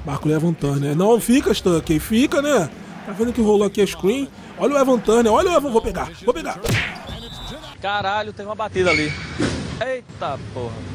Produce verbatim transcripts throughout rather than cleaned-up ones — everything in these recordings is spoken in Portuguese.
Marca o Evan Turner. Não, fica, Stuckey, fica, né? Tá vendo que rolou aqui a screen? Olha o Evan Turner, olha o Evan, vou pegar, vou pegar. Caralho, tem uma batida ali. Eita porra.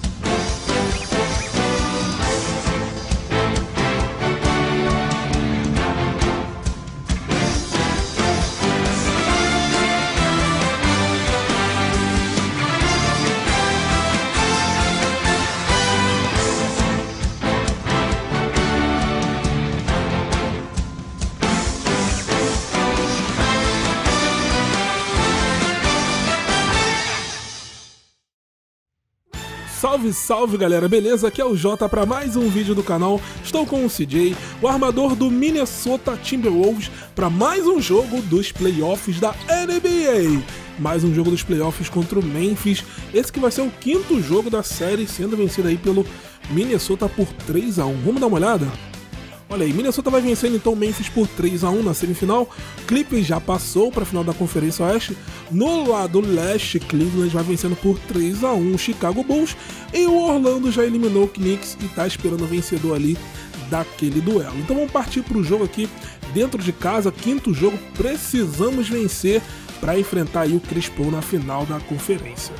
Salve, salve galera, beleza? Aqui é o Jota para mais um vídeo do canal. Estou com o C J, o armador do Minnesota Timberwolves, para mais um jogo dos playoffs da N B A. Mais um jogo dos playoffs contra o Memphis. Esse que vai ser o quinto jogo da série, sendo vencido aí pelo Minnesota por três a um. Vamos dar uma olhada? Olha aí, Minnesota vai vencendo então o Memphis por três a um na semifinal. Clippers já passou para a final da Conferência Oeste. No lado leste, Cleveland vai vencendo por três a um o Chicago Bulls. E o Orlando já eliminou o Knicks e está esperando o vencedor ali daquele duelo. Então vamos partir para o jogo aqui dentro de casa, quinto jogo. Precisamos vencer para enfrentar aí o Chris Paul na final da Conferência.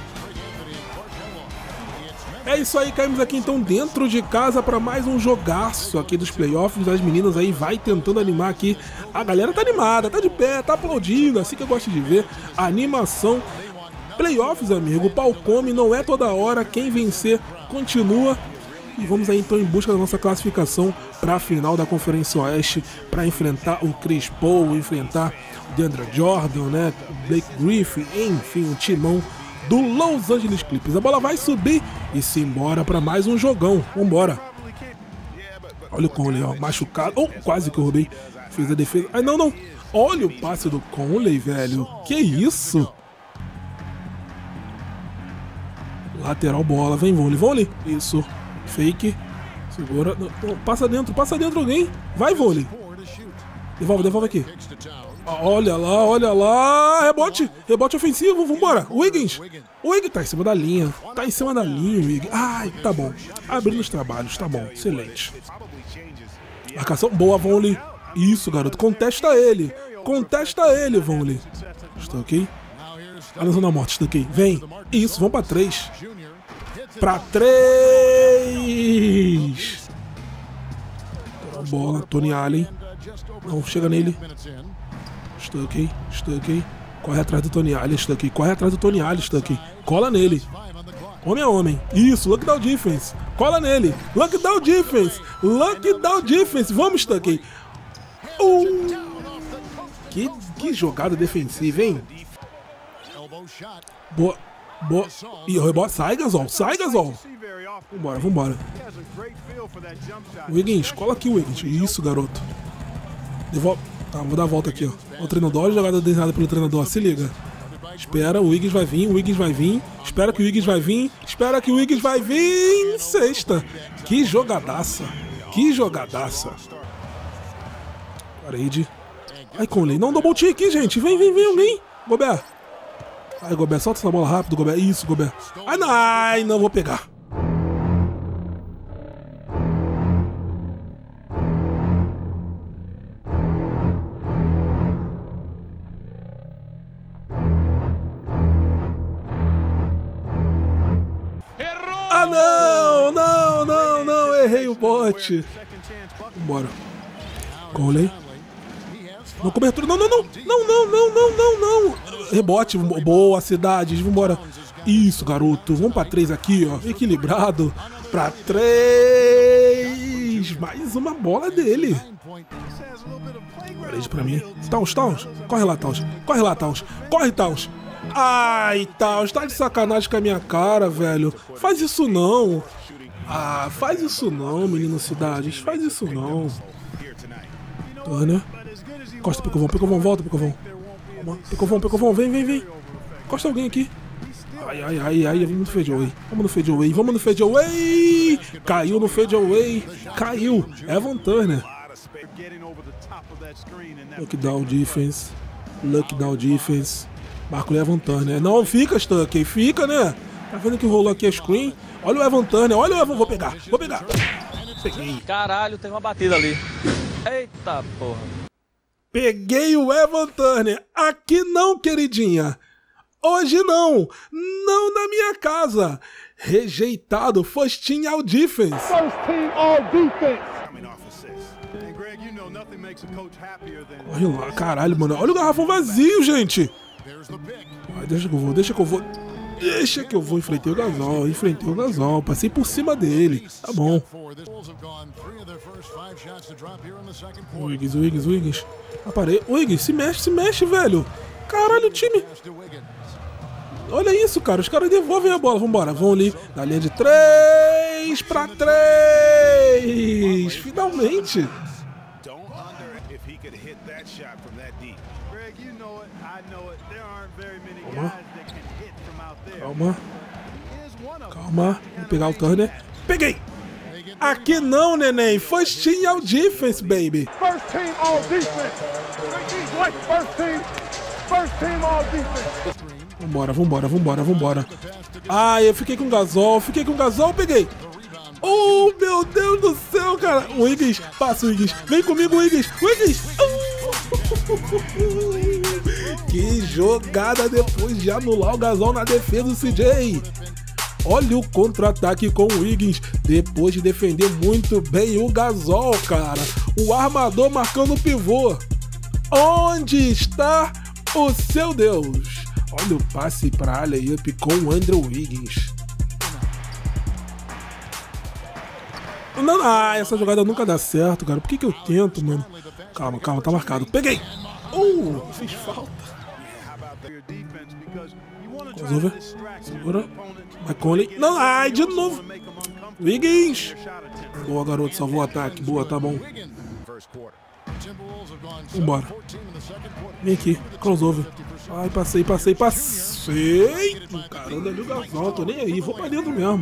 É isso aí, caímos aqui então dentro de casa para mais um jogaço aqui dos playoffs. As meninas aí vai tentando animar aqui. A galera tá animada, tá de pé, tá aplaudindo, assim que eu gosto de ver. A animação. Playoffs, amigo, o pau come, não é toda hora. Quem vencer continua. E vamos aí então em busca da nossa classificação para a final da Conferência Oeste, para enfrentar o Chris Paul, enfrentar o DeAndre Jordan, né, Blake Griffin, enfim, o timão do Los Angeles Clippers. A bola vai subir e se embora para mais um jogão. Vambora. Olha o Conley, ó, machucado. Oh, quase que eu roubei. Fez a defesa. Ai, não, não. Olha o passe do Conley, velho. Que isso? Lateral bola. Vem, Vonley. Vonley. Isso. Fake. Segura. Não, não, passa dentro. Passa dentro alguém. Vai, Vonley. Devolve, devolve aqui. Olha lá, olha lá, rebote, rebote ofensivo, vambora, Wiggins, o Wiggins tá em cima da linha, tá em cima da linha, Wiggins, ai, tá bom, abrindo os trabalhos, tá bom, excelente. Marcação, boa, Vonley, isso, garoto, contesta ele, contesta ele, Vonley. Estou aqui, a lança da morte, estou aqui, vem, isso, vamos pra três, pra três. Bola, Tony Allen, não, chega nele. Stuckey, Stuckey, corre atrás do Tony Allen, Stuckey, corre atrás do Tony Allen, Stuckey, cola nele, homem a homem, isso, lockdown defense, cola nele, lockdown defense, lockdown defense, vamos, Stuckey, uh, que, que jogada defensiva, hein, boa, boa, e o rebote, sai, Gasol, sai, Gasol, vambora, vambora, Wiggins, cola aqui, Wiggins, isso, garoto, devolve. Tá, vou dar a volta aqui, ó. O treinador, jogada desenhada pelo treinador, se liga. Espera, o Wiggins vai vir, o Wiggins vai vir. Espera que o Wiggins vai vir. Espera que o Wiggins vai vir. Sexta. Que jogadaça. Que jogadaça. Parede. Ai, Conley. Não, double team aqui, gente. Vem, vem, vem, alguém. Gobert. Ai, Gobert, solta essa bola rápido, Gobert. Isso, Gobert. Ai, não, ai, não vou pegar. Ah, não, não, não, não, errei o bote. Vambora. Conley. Não, cobertura, não, não, não, não, não, não, não, não, não. Rebote, boa, cidades, vambora. Isso, garoto, vamos pra três aqui, ó, equilibrado. Pra três. Mais uma bola dele. Parede pra mim. Taus, Taus, corre lá, Taus, corre lá, Taus, corre, Taus. Ai, Taus, tá de sacanagem com a minha cara, velho. Faz isso não. Ah, faz isso não, menino Cidades. Faz isso não. Turner. Costa, Picovão, Picovão, volta, Picovão. Picovão, Picovão, vem, vem, vem. Costa alguém aqui. Ai, ai, ai, ai, vamos no fadeaway. Vamos no fadeaway, vamos no fadeaway. Caiu no fadeaway. Caiu. Evan Turner. Lockdown defense. Lockdown defense. Marco o Evan Turner. Não, fica, Stuckey, fica, né? Tá vendo que rolou aqui a screen? Olha o Evan Turner, olha o Evan, vou pegar, vou pegar. Peguei. Caralho, tem uma batida ali. Eita porra. Peguei o Evan Turner. Aqui não, queridinha. Hoje não. Não na minha casa. Rejeitado. First team all defense. First team all defense. Olha lá, caralho, mano. Olha o garrafão vazio, gente. Ai, deixa que eu vou, deixa que eu vou. Deixa que eu vou. Enfrentei o Gasol, enfrentei o Gasol. Passei por cima dele. Tá bom. Wiggins, Wiggins, Wiggins. Aparei. Wiggins, se mexe, se mexe, velho. Caralho, time. Olha isso, cara. Os caras devolvem a bola. Vambora, vão ali na linha de três pra três. Finalmente. Calma. Calma. Calma. Vou pegar o Turner. Peguei! Aqui não, neném. First team all defense, baby. First team all defense. First team. First team all defense. Vambora, vambora, vambora, vambora. Ai, eu fiquei com o Gasol. Fiquei com o Gasol, peguei. Oh, meu Deus do céu, cara. Wiggins, passa o Wiggins. Vem comigo, Wiggins. Wiggins. Que jogada depois de anular o Gasol na defesa do C J. Olha o contra-ataque com o Wiggins. Depois de defender muito bem o Gasol, cara. O armador marcando o pivô. Onde está o seu Deus? Olha o passe para alley-up com o Andrew Wiggins. Não, ah, essa jogada nunca dá certo, cara. Por que que eu tento, mano? Calma, calma, tá marcado. Peguei! Uh, fiz falta. Crossover. Segura. McConley. Não, ai, de novo. Wiggins. Boa, garoto. Salvou o ataque. Boa, tá bom. Vambora. Vem aqui. Crossover. Ai, passei, passei, passei. Caramba, ali o Gasol. Tô nem aí. Vou pra dentro mesmo.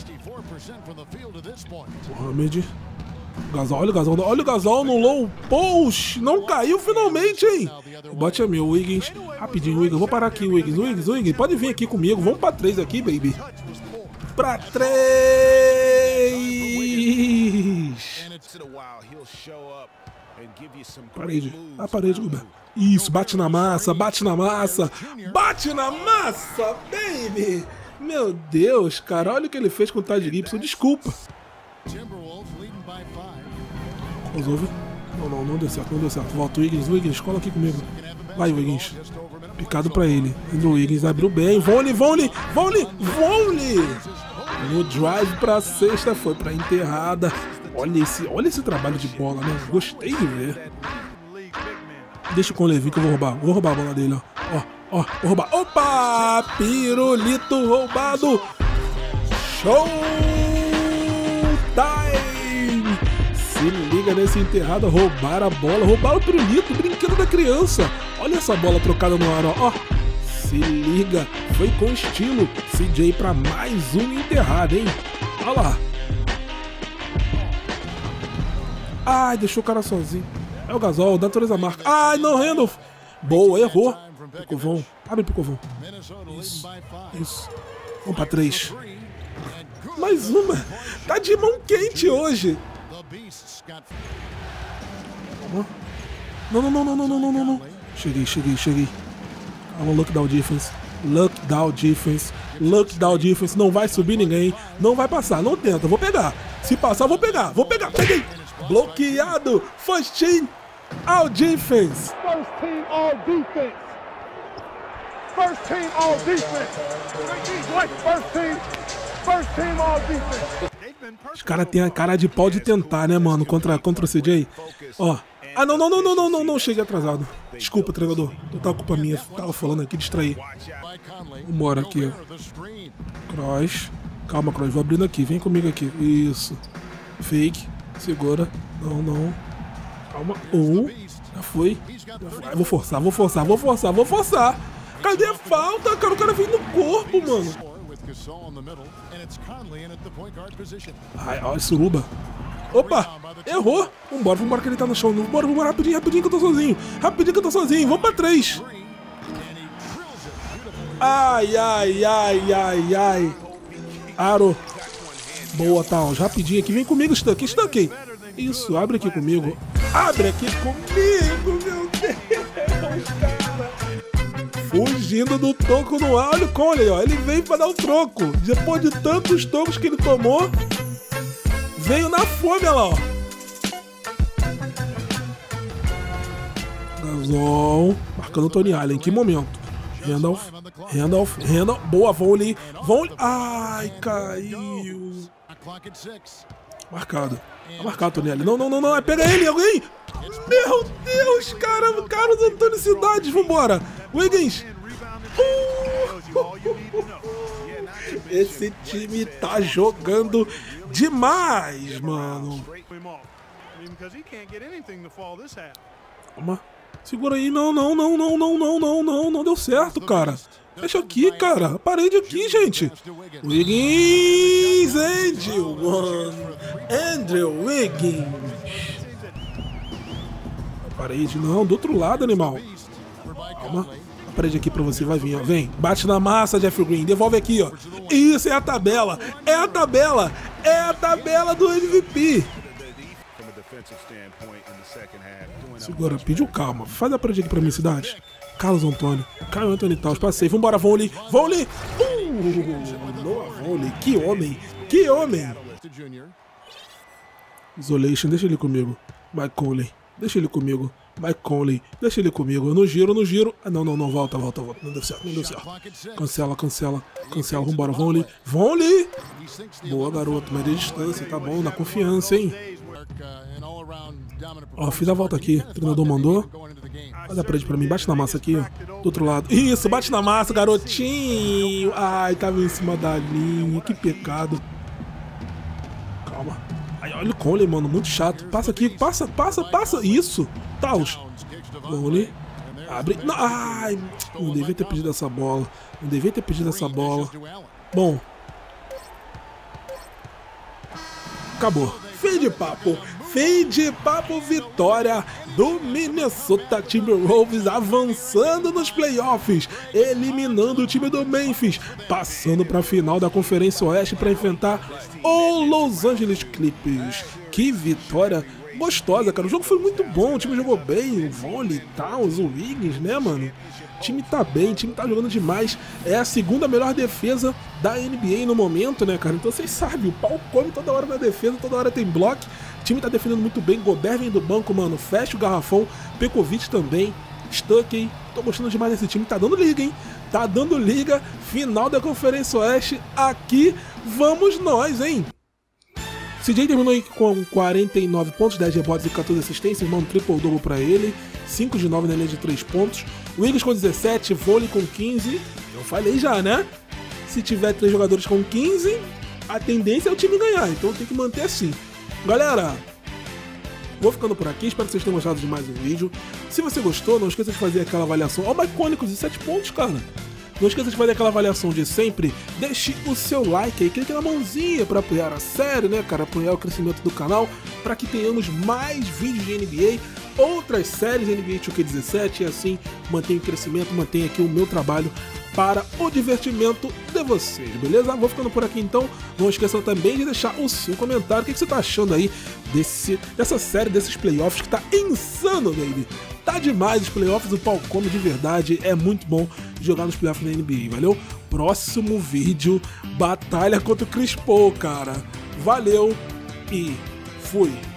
Mohamed. Gasol, olha o Gasol. Olha o Gasol no low post. Não caiu finalmente, hein? O bote é meu. Wiggins. Rapidinho, Wiggins. Vou parar aqui, Wiggins. Wiggins, Wiggins. Pode vir aqui comigo. Vamos pra três aqui, baby. Pra três. Parede. A parede, Gilberto. Isso, bate na massa, bate na massa. Bate na massa, baby. Meu Deus, cara. Olha o que ele fez com o Taj Gibson. Desculpa. Crossover. Não, não, não deu certo, não deu certo. Volta o Wiggins, Wiggins, cola aqui comigo. Vai, Wiggins. Picado pra ele. Andrew Wiggins abriu bem. Vonley, Vonley, Vonley, Vonley. No drive pra sexta, foi pra enterrada. Olha esse, olha esse trabalho de bola, né? Gostei de ver. Deixa com o Levi que eu vou roubar. Vou roubar a bola dele, ó. Ó, ó, vou roubar. Opa! Pirulito roubado. Show time! Se liga nesse enterrado. Roubaram a bola. Roubaram o pirulito. Brinquedo da criança. Olha essa bola trocada no ar, ó. Ó. Se liga. Foi com estilo. C J pra mais um enterrado, hein? Olha lá. Ai, deixou o cara sozinho. É o Gasol, da natureza marca. Ai, não, Randolph. Boa, errou. Picovão. Abre o Picovão. Isso. Isso. Vamos pra três. Mais uma. Tá de mão quente hoje. Não, não, não, não, não, não, não, não. Cheguei, cheguei, cheguei. Calma, lockdown defense. Lockdown defense. Lockdown defense. Não vai subir ninguém. Não vai passar. Não tenta. Vou pegar. Se passar, vou pegar. Vou pegar. Peguei. Bloqueado. First team all defense. First team all defense. First team all defense. First team. First team all defense. Os caras têm a cara de pau de tentar, né, mano? Contra, contra o C J. Ó. Ah, não, não, não, não, não, não, não. Cheguei atrasado. Desculpa, treinador. Não tava culpa minha. Tava falando aqui, distraí. Vambora aqui, ó. Cross. Calma, Cross. Vou abrindo aqui. Vem comigo aqui. Isso. Fake. Segura. Não, não. Calma. Um. Já foi. Já foi. Ah, vou forçar, vou forçar, vou forçar, vou forçar. Cadê a falta, cara? O cara veio no corpo, mano. Ai, olha, suruba. Opa, errou. Vambora, vambora que ele tá no chão. Vambora, vambora, rapidinho, rapidinho que eu tô sozinho. Rapidinho que eu tô sozinho. Vamos pra três. Ai, ai, ai, ai, ai. Aro. Boa, Towns. Rapidinho aqui. Vem comigo, Stuck. Stuck. Isso, abre aqui comigo. Abre aqui comigo, meu Deus, cara. Fugindo do toco no ar. Olha o Conley, ó. Ele veio pra dar o troco. Depois de tantos tocos que ele tomou, veio na fome, olha lá, ó. Gasol. Marcando o Tony Allen. Em que momento? Randolph. Randolph. Randolph. Boa, Volley. Volley. Ai, caiu. Marcado. Tá marcado, Tony Allen. Não, não, não, não. Pega ele, alguém. Meu Deus, cara. Carlos Antônio Cidades. Vambora. Wiggins. Uh! Esse time tá jogando demais, mano. Calma. Segura aí. Não, não, não, não, não, não, não, não. Não deu certo, cara. Fecha aqui, cara. A parede aqui, gente. Wiggins. Andrew, mano. Andrew Wiggins. A parede, não. Do outro lado, animal. Calma. A parede aqui pra você. Vai vir, ó. Vem. Bate na massa, Jeff Green. Devolve aqui, ó. Isso, é a tabela. É a tabela. É a tabela do M V P. Segura. Pediu calma. Faz a parede aqui pra mim, cidade. Carlos Antônio, Caio Anthony Towns, passei, vambora, Volley, Volley, uh, Noah Volley, que homem, que homem. Isolation, deixa ele comigo, Mike Conley, deixa ele comigo, Mike Conley, deixa ele comigo, no giro, no giro, ah, não, não, não, volta, volta, volta, não deu certo, não deu certo, cancela, cancela, cancela, vambora, Volley, Volley, boa, garoto, média distância, tá bom, na confiança, hein. Ó, fiz a volta aqui, o treinador mandou. Faz a parede pra mim, bate na massa aqui, ó. Do outro lado. Isso, bate na massa, garotinho. Ai, tava em cima da linha, que pecado. Calma. Ai, olha o Conley, mano, muito chato. Passa aqui, passa, passa, passa. Isso, Towns. Conley. Abre. Não, ai, não devia ter pedido essa bola. Não devia ter pedido essa bola. Bom. Acabou. Fim de papo. Fim de papo, vitória do Minnesota Timberwolves avançando nos playoffs, eliminando o time do Memphis, passando para a final da Conferência Oeste para enfrentar o Los Angeles Clippers. Que vitória gostosa, cara. O jogo foi muito bom, o time jogou bem, o Volley, Towns, o Wiggins, né, mano? O time tá bem, o time tá jogando demais. É a segunda melhor defesa da N B A no momento, né, cara? Então vocês sabem, o pau come toda hora na defesa, toda hora tem bloco. O time tá defendendo muito bem, Gobert vem do banco, mano, fecha o garrafão, Pekovic também, Stuck, hein? Tô gostando demais desse time, tá dando liga, hein? Tá dando liga, final da Conferência Oeste, aqui vamos nós, hein? C J terminou aí com quarenta e nove pontos, dez rebotes e quatorze assistências, mano, triple-double pra ele, cinco de nove na linha de três pontos, Wiggins com dezessete, Volley com quinze, eu falei já, né? Se tiver três jogadores com quinze, a tendência é o time ganhar, então tem que manter assim. Galera, vou ficando por aqui, espero que vocês tenham gostado de mais um vídeo. Se você gostou, não esqueça de fazer aquela avaliação. Ó, o Mike Conley com dezessete pontos, cara. Não esqueça de fazer aquela avaliação de sempre. Deixe o seu like aí, clique na mãozinha para apoiar a série, né, cara? Apoiar o crescimento do canal, para que tenhamos mais vídeos de N B A, outras séries N B A dois K dezessete, e assim mantenha o crescimento, mantenha aqui o meu trabalho para o divertimento de vocês, beleza? Vou ficando por aqui então. Não esqueçam também de deixar o seu comentário. O que você tá achando aí desse, dessa série, desses playoffs que tá insano, baby? Tá demais os playoffs, o pau come de verdade. É muito bom jogar nos playoffs da N B A, valeu? Próximo vídeo, batalha contra o Chris Paul, cara. Valeu e fui!